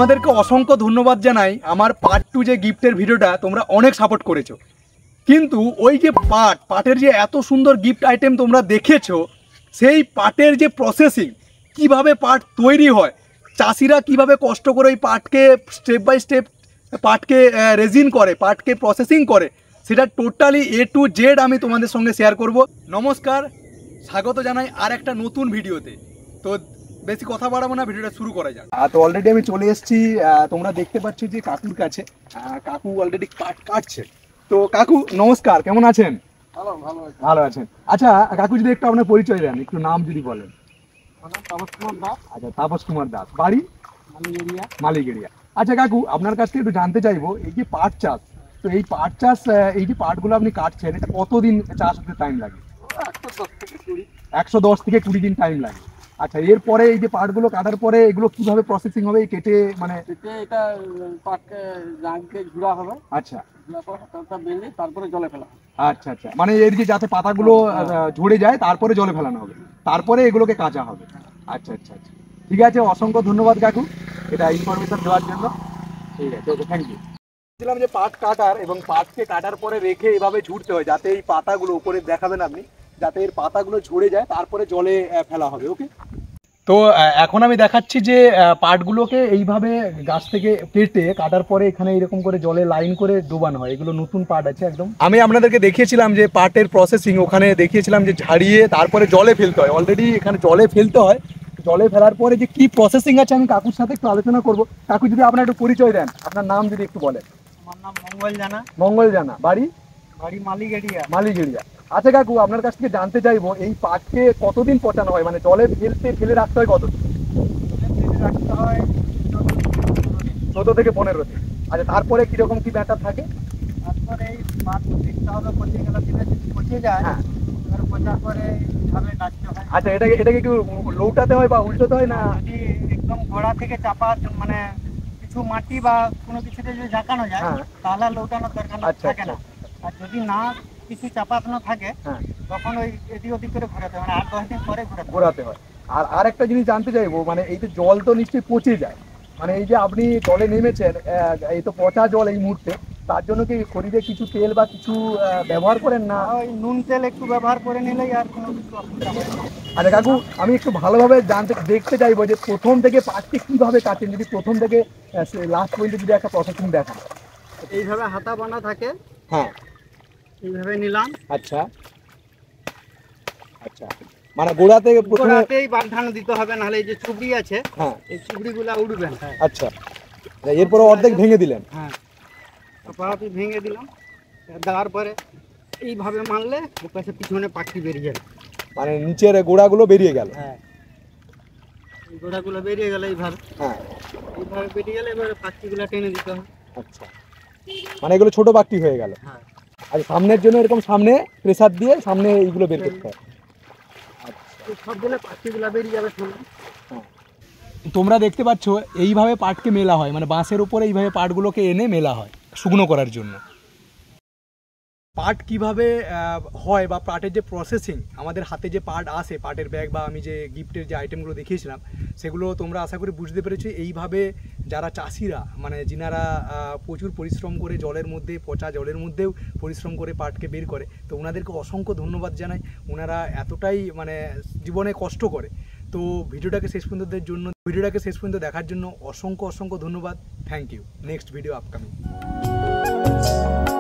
তোমাদেরকে অসংখ্য ধন্যবাদ জানাই। আমার পার্ট 2 যে গিফটের ভিডিওটা তোমরা অনেক সাপোর্ট করেছো, কিন্তু ওই যে পাটের যে এত সুন্দর গিফট আইটেম তোমরা দেখেছো, সেই পাটের যে প্রসেসিং, কিভাবে পাট তৈরি হয়, চাষিরা কিভাবে কষ্ট করে ওই পাটকে স্টেপ বাই স্টেপ পাটকে রেজিন করে, পাটকে প্রসেসিং করে, সেটা টোটালি A to Z আমি তোমাদের সঙ্গে শেয়ার করব। নমস্কার, স্বাগত জানাই আর একটা নতুন ভিডিওতে। তো বেশি কথা বাড়াবো না, ভিডিওটা শুরু করা যাক। তো অলরেডি আমি চলে এসেছি, তোমরা দেখতে পাচ্ছ যে কাকুর কাছে। কাকু অলরেডি পাট কাটছে। তো কাকু নমস্কার, কেমন আছেন? ভালো আছেন। আচ্ছা কাকু, যদি একটু আপনার পরিচয় দেন, একটু নাম যদি বলেন। তাপস কুমার দাস। আচ্ছা, তাপস কুমার দাস, বাড়ি মালিগেরিয়া। আচ্ছা কাকু, আপনার কাছ থেকে একটু জানতে চাইবো, এই যে পাট চাষ, তো এই পাট চাষ, এই যে পাটগুলো আপনি কাটছেন, এটা কতদিন চাষ হতে টাইম লাগে? 110 থেকে 20 দিন টাইম লাগে। আচ্ছা, এরপরে এই যে পাটগুলো কাটার পরে এগুলো কিভাবে প্রসেসিং হবে? কেটে মানে এটা পাটকে জাগকে ঝুড়া হবে। আচ্ছা, তারপরে জলে ফেলা। আচ্ছা আচ্ছা, মানে এর যে যাতে পাতাগুলো ঝরে যায় তারপরে জলে ফেলানো হবে, তারপরে এগুলোকে কাঁচা হবে। আচ্ছা আচ্ছা আচ্ছা, ঠিক আছে, অসংখ্য ধন্যবাদ কাকু এটা ইনফরমেশন দেওয়ার জন্য। ঠিক আছে, ওকে, থ্যাংক ইউ। বলছিলাম যে পাট কাটার এবং পাটকে কাটার পরে রেখে এভাবে ঝুড়তে হয়, যাতে এই পাতাগুলো উপরে দেখাবেন আপনি, যাতে এর পাতাগুলো ঝরে যায়, তারপরে জলে ফেলা হবে। ওকে, তো এখন আমি দেখাচ্ছি যে পাটগুলোকে এইভাবে গাছ থেকে কেটে কাটার পরে এখানে এরকম করে জলে লাইন করে ডোবানো হয়। এগুলো নতুন পাট আছে একদম। আমি আপনাদেরকে দেখিয়েছিলাম যে পাটের প্রসেসিং, ওখানে দেখিয়েছিলাম যে ঝাড়িয়ে তারপরে জলে ফেলতে হয়। অলরেডি এখানে জলে ফেলতে হয়। জলে ফেলার পরে যে কি প্রসেসিং আছে আমি কাকুর সাথে একটু আলোচনা করব। কাকু, যদি আপনার একটু পরিচয় দেন, আপনার নাম যদি একটু বলেন। আমার নাম মঙ্গল জানা। মঙ্গল জানা, বাড়ি মালিগেরিয়া। আচ্ছা কাকু, আপনার কাছ থেকে জানতে চাইবো, এই পাটকে কতদিন পচানো হয়, মানে জলে ফেলে রাখতে হয় কতদিন? রাখতে হয় 14 থেকে 15 দিন। আচ্ছা, তারপরে কিরকম কি ব্যাটার থাকে? তারপরে এই পাট দেখতে হবে, পচে গেলে পচে যায়। হ্যাঁ, পচার পরে এইভাবে কাটতে হয়। আচ্ছা, এটাকে একটু লৌটাতে হয় বা উল্টোতে হয় না? যদি একদম গোড়া থেকে চাপা, মানে কিছু মাটি বা কোনো কিছুতে যদি ঝাঁকানো যায়, তাহলে লৌটানোর দরকার থাকে না। আর যদি না কিছু চাপানো থাকে, তখন ওই এদিক ওদিক করে ঘোরাতে হয়, 8-10 দিন পরে ঘোরাতে হয়। আর আরেকটা জিনিস জানতে চাইবো, মানে এই যে জল তো নিশ্চয়ই পচে যায়, মানে এই যে আপনি জলে নেমেছেন, এই তো পচা জল এই মুহূর্তে, তার জন্য কি শরীরে কিছু তেল বা কিছু ব্যবহার করেন না? ওই নুন তেল একটু ব্যবহার করে নিলেই আর কোনো কিছু অসুবিধা হয় না। আচ্ছা কাকু, আমি একটু ভালোভাবে দেখতে চাইবো যে প্রথম থেকে পাটকে কিভাবে কাটেন, যদি প্রথম থেকে লাস্ট পর্যন্ত যদি একটা প্রসেসিং দেখান। এইভাবে হাতা বানা থাকে। হ্যাঁ, এইভাবে নিলাম। আচ্ছা আচ্ছা, মানে গোড়াতেই বাঁধানো দিতে হবে, নাহলে এই যে চুবড়ি আছে, হ্যাঁ, এই চুবড়িগুলা উঠবে। আচ্ছা, এরপরে অর্ধেক ভেঙে দিলেন। হ্যাঁ, পাড়াটি ভেঙে দিলাম। দেওয়ার পরে এইভাবে মারলে পাশে পিছনে পাখি বেরিয়ে যাবে, মানে নিচের গোড়াগুলো বেরিয়ে গেল। হ্যাঁ, এই গোড়াগুলো বেরিয়ে গেলে এইভাবে, হ্যাঁ, এইভাবে বেরিয়ে গেলে এবারে পাখিগুলা টেনে দিতে হবে। আচ্ছা, মানে এগুলো ছোট পাখি হয়ে গেল। হ্যাঁ, আর সামনের জন্য এরকম সামনে প্রেসার দিয়ে সামনে এইগুলো বের করতে হয়। সবগুলো পাখিগুলা বেরিয়ে যাবে সামনে। তোমরা দেখতে পাচ্ছ এইভাবে পাটকে মেলা হয়, মানে বাঁশের উপরে এইভাবে পাটগুলোকে এনে মেলা হয় শুকনো করার জন্য। পাট কিভাবে হয় বা পাটের যে প্রসেসিং, আমাদের হাতে যে পাট আসে, পাটের ব্যাগ বা আমি যে গিফটের যে আইটেমগুলো দেখিয়েছিলাম, সেগুলো তোমরা আশা করি বুঝতে পেরেছো। এইভাবে যারা চাষিরা, মানে যিনারা প্রচুর পরিশ্রম করে জলের মধ্যে, পচা জলের মধ্যেও পরিশ্রম করে পাটকে বের করে, তো ওনাদেরকে অসংখ্য ধন্যবাদ জানাই। ওনারা এতটাই মানে জীবনে কষ্ট করে। তো ভিডিওটাকে শেষ পর্যন্ত দেখার জন্য অসংখ্য ধন্যবাদ। Thank you. Next video upcoming.